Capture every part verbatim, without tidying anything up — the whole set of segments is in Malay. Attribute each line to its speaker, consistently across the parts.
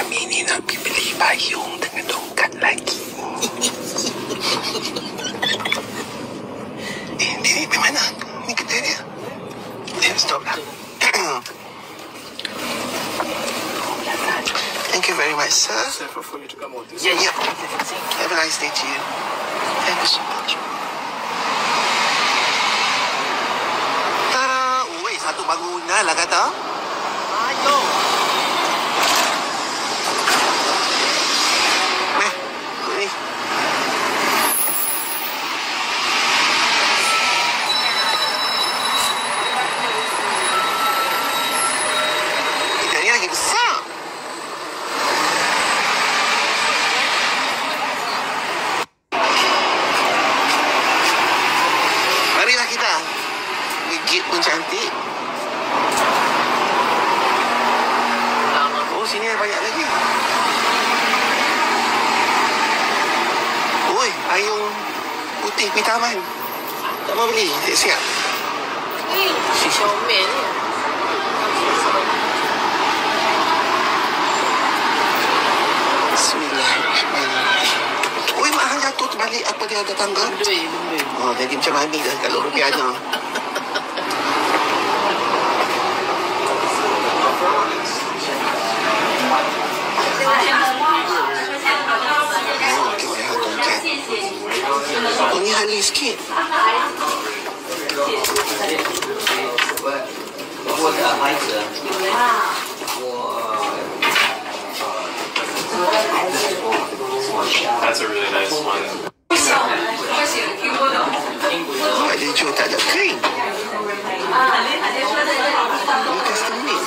Speaker 1: Mami ni nak pergi beli payung dengan tongkat lagi. Eh, dia ni pergi mana? Ni kedai dia. Eh, stop lah. Thank you very much, sir.
Speaker 2: Safer for you to come out this
Speaker 1: Yeah, yeah. Have a nice day to you. Thank you so much. Tada! Ui, satu bangunan lah kata. Ayo. Meh, ikut ni. Kita ni lagi besar. Marilah kita. Gate pun cantik. Oh, sini ada banyak lagi. Oi, payung putih pergi taman. Tak mau beli? Siap-siap.
Speaker 3: Si Xiaomi ni.
Speaker 1: Bismillahirrahmanirrahim. Oi, mak hang jatuh terbalik. Apa dia ada tangga?
Speaker 3: Bendui, bendui.
Speaker 1: Oh, jadi macam mami dah kalau rupiahnya. Oh, ni halus sikit.
Speaker 2: That's a really nice one.
Speaker 1: Oh, ada jual tak ada kain. Ini custom made.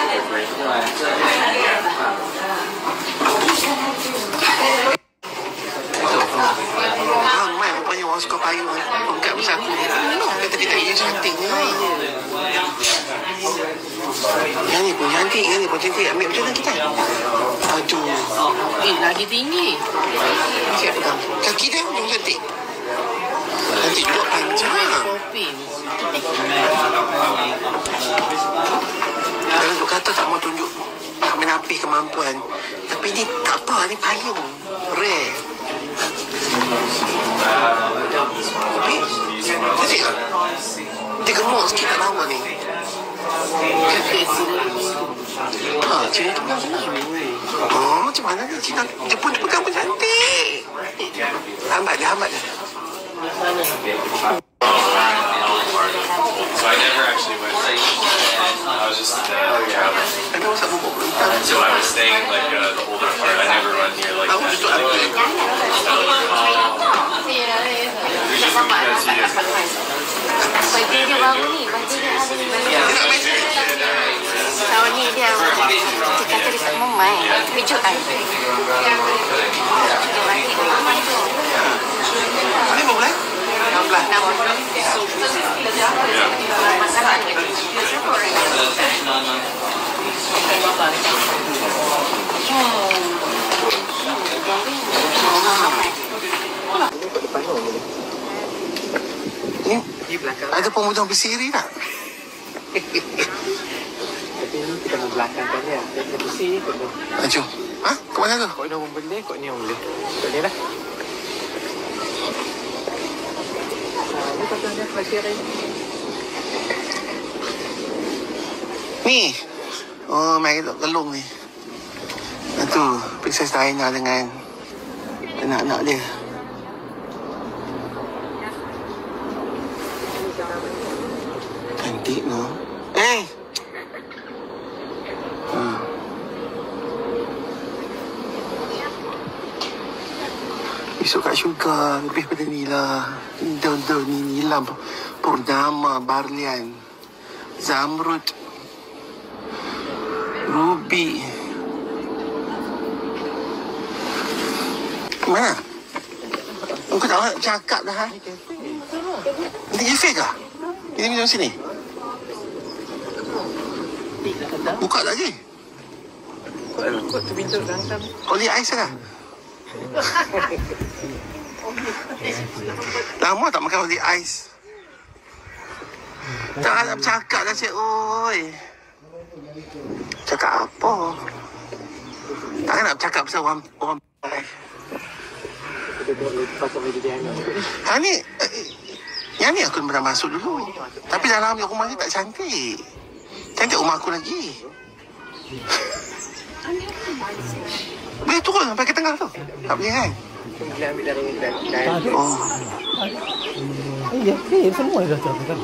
Speaker 1: Ah, Mai rupanya orang suka payung. Tongkat besar aku. Kata kita ini cantik ni. Yang ni pun cantik. Yang ni pun cantik. Ambil macam mana kita? Aduh.
Speaker 3: Eh, lagi tinggi.
Speaker 1: Siap pegang. Kaki dia pun cantik. Cantik juga panjang.
Speaker 3: Shopping.
Speaker 1: Kalau duk kata tak mau tunjuk tak menapis kemampuan. Tapi ni tak apa. Ni payung. Rare. Tapi cantik tak? Dia gemuk sikit tak lawa ni. Ha, Cina tu pegang sana. Oh, macam mana ni? Cina, dia pun pegang pun cantik. Hambat dia, hambat dia.
Speaker 2: So I never actually went. I was just uh, traveling.
Speaker 1: Ada masak bubuk berentang.
Speaker 2: So I was staying like uh, the older part. I never run near like
Speaker 1: Aku
Speaker 2: that.
Speaker 1: duduk apa?
Speaker 2: It's just because he is.
Speaker 4: Birthday dia baru ni. Birthday dia hari ni.
Speaker 1: Dia nak main sini.
Speaker 4: Tahun ni dia dia kata dia tak mau main. Kejut I. Dia balik ke mama tu.
Speaker 1: Ni berapa bulan? enam belas.
Speaker 4: Nama masalah ni.
Speaker 1: Ni ada pemuda bersiri tak?
Speaker 5: Tapi ni kita membelakangkan dia. Dia kena bersih ni kot ni.
Speaker 1: Maju. Ha? Ke mana tu?
Speaker 5: Kok ni orang beli, kok ni orang beli. Kok ni lah. Ni pasal dia flasher ni.
Speaker 1: Ni. Oh, mai gelung ni. Itu Princess Diana dengan anak-anak dia. Cantik no. Eh. Hmm. Esok kat Syurga lebih pada ni lah. Daun-daun ni nilam. Purnama, Barlian, Zamrud, Ruby. Mana? Kau tak nak cakap dah. Ha? Ini kafe ke? Ini minum sini. Buka lagi.
Speaker 5: Kok tu pintu rangkam.
Speaker 1: Oli ais lah. Lama tak makan oli ais. Tak nak bercakap lah cik. Oi. Cakap apa? Tak Kan nak cakap pasal orang orang
Speaker 5: Pasal media dia anak.
Speaker 1: Ha ni eh, yang ni aku pernah masuk dulu. Tapi dalam ni rumah ni tak cantik. Cantik rumah aku lagi. Boleh turun sampai ke tengah tu. Tak boleh kan?
Speaker 5: Boleh ambil dari dari.
Speaker 1: Oh.
Speaker 6: Iya, iya semua dah cakap kan.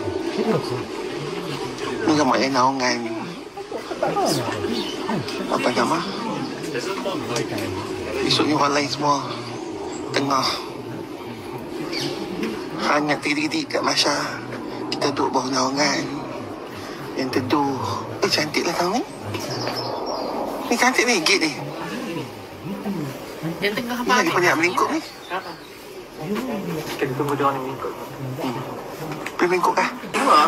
Speaker 1: Ni gambar yang naungan. Apa nama? Esoknya orang lain semua tengah hangat titik-titik kat Masya. Kita duduk bawah naungan yang teduh. Eh, cantik lah tahun ni. Ni cantik ni, gate ni.
Speaker 3: Yang tengah
Speaker 1: Ni lagi banyak melingkup ni.
Speaker 5: Kena tunggu dia orang ni ikut.
Speaker 1: Hmm. Boleh melingkup kah?
Speaker 3: Dua.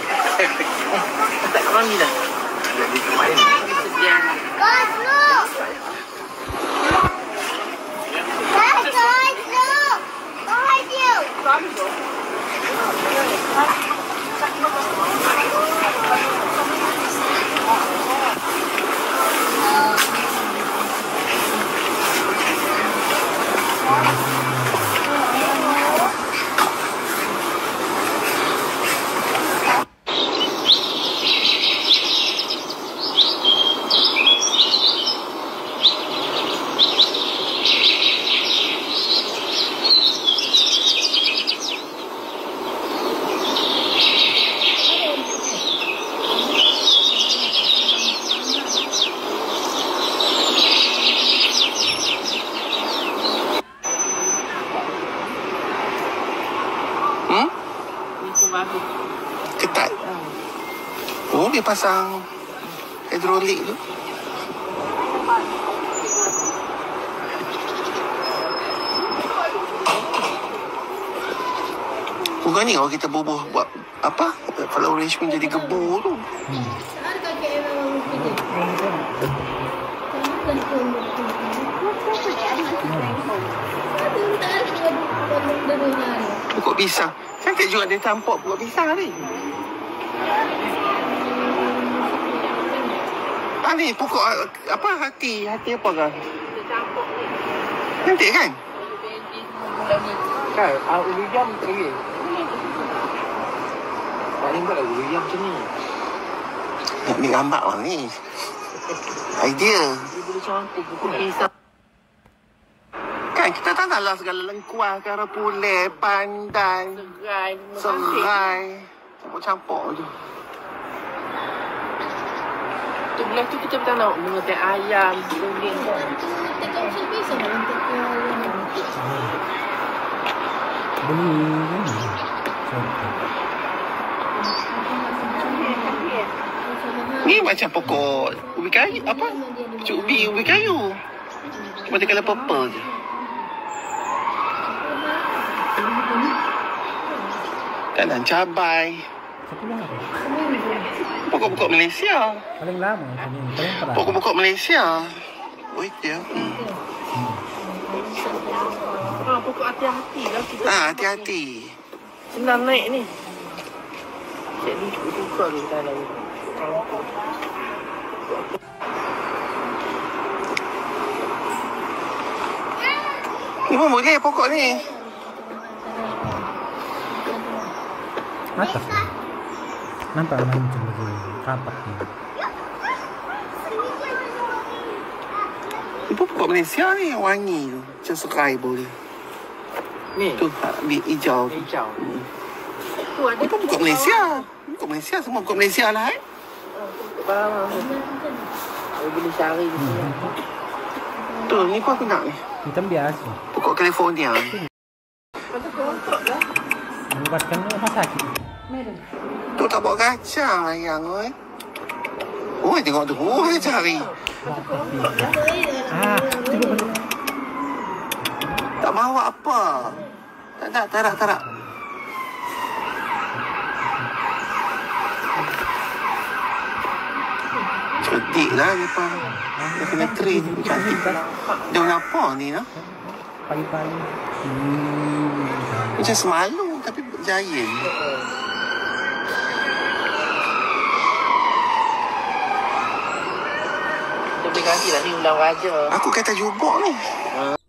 Speaker 3: Tak kerani dah.
Speaker 5: Jadi kemarin.
Speaker 3: Sedia.
Speaker 4: Guys, look! Guys, guys, look! Behind you!
Speaker 1: Hmm?
Speaker 3: Ini baru.
Speaker 1: Ketat. Oh, dia pasang hidrolik tu. Bukan ni kalau kita bubuh buat apa? Flower arrangement jadi gebu tu. Pokok pisang. Cantik juga dia tampuk pokok pisang ni. Ah ni pokok apa hati? Hati apa kah? Cantik kan?
Speaker 5: Kan, ah ulu jam lagi. Paling buat ulu jam macam ni.
Speaker 1: Nak ambil gambar orang ni. Idea.
Speaker 3: Dia boleh campur pokok pisang.
Speaker 1: Kan kita tak naklah segala lengkuas, kara pulih, pandan,
Speaker 3: Serai.
Speaker 1: serai. Campur-campur je.
Speaker 3: Tu belah tu kita tak nak mengetik ayam, kuning.
Speaker 6: Beli
Speaker 1: Ni macam pokok ubi kayu, apa? Ubi, ubi kayu. Cuma dia colour purple je. Tanam cabai.
Speaker 6: satu lah.
Speaker 1: Pokok-pokok Malaysia.
Speaker 6: Paling lama sini, paling terang.
Speaker 1: Pokok-pokok Malaysia. Oh, itu ya. Hmm.
Speaker 3: Ha, pokok hati-hati lah kita.
Speaker 1: Ah, hati-hati.
Speaker 3: Senang naik ni. Cik ni suka ni dalam.
Speaker 1: Ni pun boleh pokok ni.
Speaker 6: Atas. Nampak macam tu rapat ni.
Speaker 1: Ni pun pokok Malaysia ni, wangi tu. Macam serai boleh.
Speaker 5: Ni.
Speaker 1: Tu, ambil hijau tu.
Speaker 5: Hijau.
Speaker 3: Tu ada
Speaker 1: Ni pun pokok Malaysia. Pokok Malaysia, semua pokok Malaysia lah eh.
Speaker 3: barang. Saya boleh cari di sini.
Speaker 1: Tu, ni pun aku nak ni.
Speaker 6: Hitam biasa.
Speaker 1: Pokok California.
Speaker 3: Pasal kerontok dah.
Speaker 6: Menguatkan rumah sakit.
Speaker 1: Tu tak bawa kacang ayang oi. Oh, tengok tu. Oh, dia cari.
Speaker 6: Ah,
Speaker 1: Tak bawa apa. Tak nak, tak nak, tak nak. Cerdik lah dia pun. Dia kena train. Cantik. Dia apa ni lah?
Speaker 6: pagi-pagi. Hmm.
Speaker 1: Macam semalu tapi giant.
Speaker 3: Kita lebih ganti lah ni ulang raja.
Speaker 1: Aku kata jubuk ni.